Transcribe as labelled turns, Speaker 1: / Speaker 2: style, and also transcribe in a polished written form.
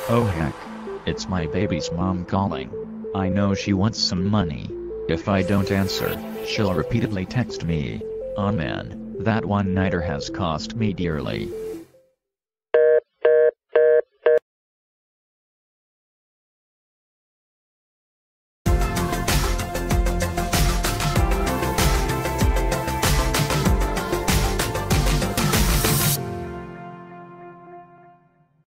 Speaker 1: Oh heck. It's my baby's mom calling. I know she wants some money. If I don't answer, she'll repeatedly text me. Oh man, that one-nighter has cost me dearly.